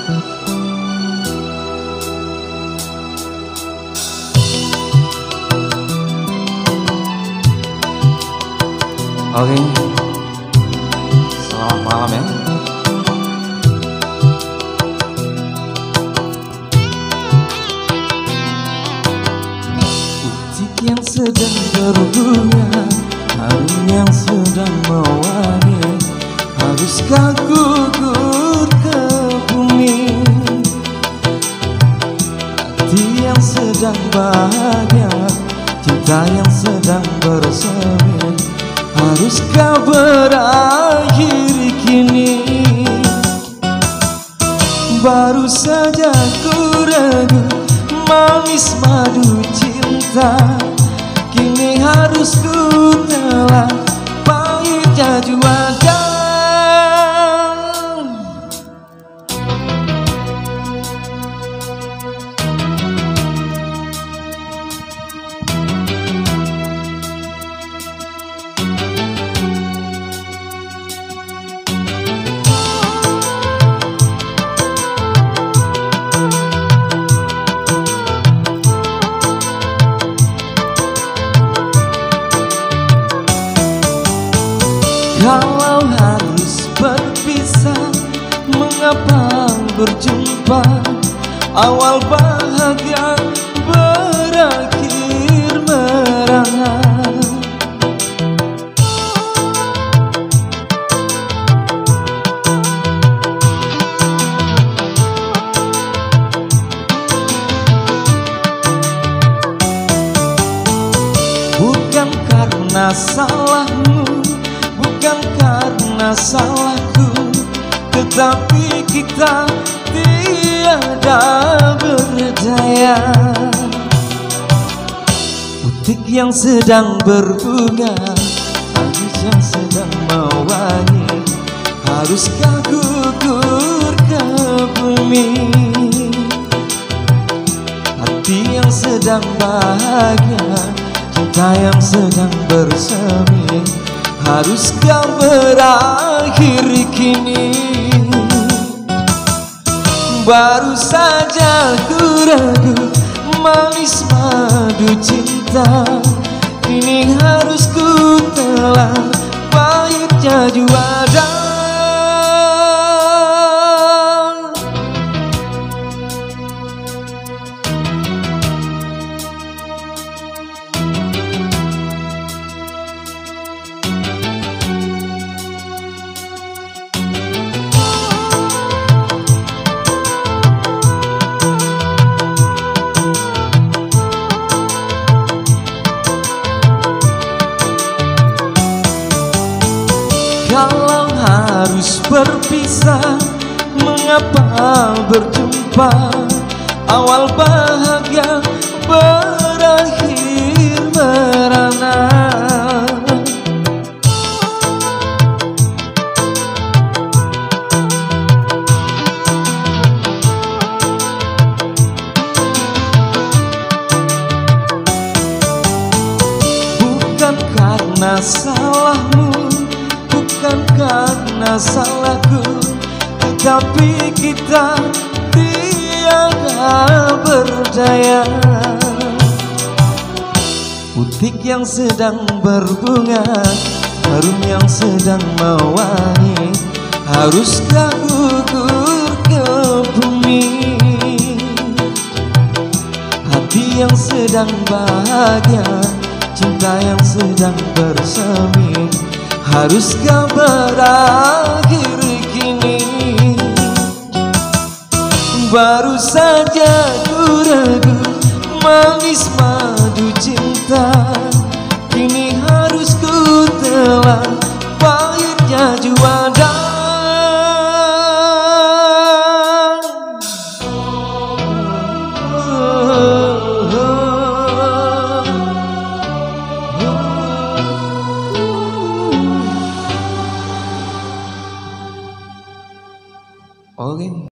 Oke, selamat malam ya. Butik yang sedang berbunga, harum yang sedang mewangi, haruskah gugur ke bumi? Hati yang sedang bahagia, cinta yang sedang bersemi, haruskah berakhir kini? Baru saja ku ragu manis madu cinta, kini harus ku telan pahitnya juara. Kalau harus berpisah, mengapa berjumpa? Awal bahagia berakhir merana. Bukan karena salahmu, bukan karena salahku, tetapi kita tiada berdaya. Butik yang sedang berbunga, hati yang sedang mewangi, haruskah gugur ke bumi? Hati yang sedang bahagia, cinta yang sedang bersemi, haruskah berakhir kini? Baru saja ku ragu manis madu cinta, kini harus ku telan pahitnya juara. Kalau harus berpisah, mengapa berjumpa? Awal bahagia berakhir merana. Bukan karena salahmu, bukan karena salahku, tetapi kita tiada berdaya. Butik yang sedang berbunga, harum yang sedang mewangi, haruskah gugur ke bumi? Hati yang sedang bahagia, cinta yang sedang bersemi, haruskah berakhir kini? Baru saja ku ragu manis madu cinta, kini harus ku telan pahitnya juara.